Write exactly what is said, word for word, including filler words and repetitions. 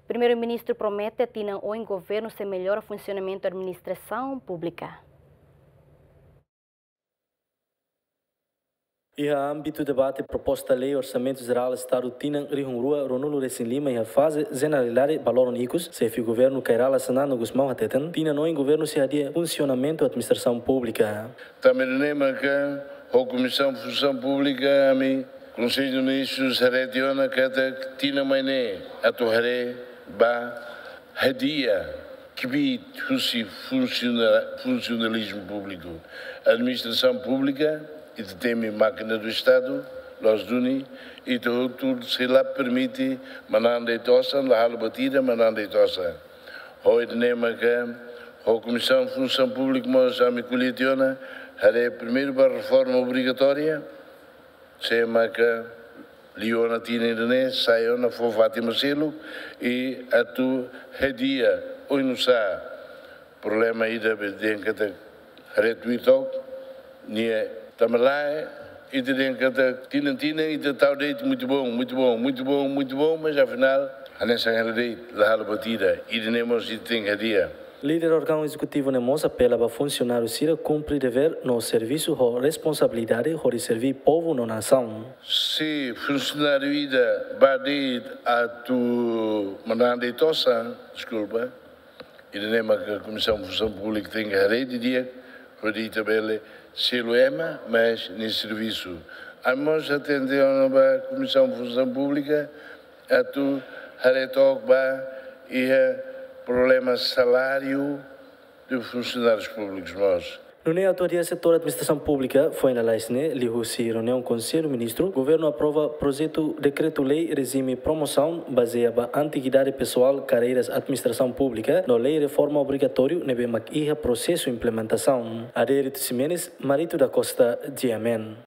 Primeiro-ministro promete que o governo se melhora o funcionamento da administração pública. E a âmbito do debate proposta lei orçamento geral estado Tinan Rihungrua Ronulo Recém Lima e a fase generalidade valor nicos se o governo Cairala Sanano Gusmão Hatetan Tina no em governo se adia funcionamento da administração pública. Também lembra que a Comissão de Função Pública a mim Conselho de Ministros retiona que Tina Mainé a torre ba hadia que vi funcionalismo público administração pública e tem máquina do Estado, los duni, e tudo se lá permite mandar tossa, lá a batida, mandar tossa. Hoje nema que a Comissão de Função Pública mas já me coletiona, é primeiro para a reforma obrigatória, se que Liona Tina Indonésia, saiu na Fátima Selo e a tu hedia, hoje não sabe, problema aí da bedenca da retuito, nie Tamalai, e de dentro da Tina Tina e de tal deito muito bom, muito bom, muito bom, muito bom, mas afinal, a nessa deito, lá a batida, e de nemos e tem a dia. Líder órgão executivo Nemos apela para funcionários Sira cumprir dever no serviço ou responsabilidade de servir povo na nação. Se funcionário ida bade a tu mandar tossa, desculpa, e de nema que a Comissão de Função Pública tem a rede de dia, para ir também se lo é, mas nesse serviço. A nós atendemos a Comissão de Função Pública a tu haretok ba e problema salário de funcionários públicos nós. Reunião autoria setor administração pública foi na Laisne, Lihusi, reunião Conselho Ministro, governo aprova projeto decreto-lei regime promoção baseada na antiguidade pessoal carreiras administração pública, no lei reforma obrigatório nebe maquiha processo implementação. Adérito Ximenes, Marito da Costa, Diamen.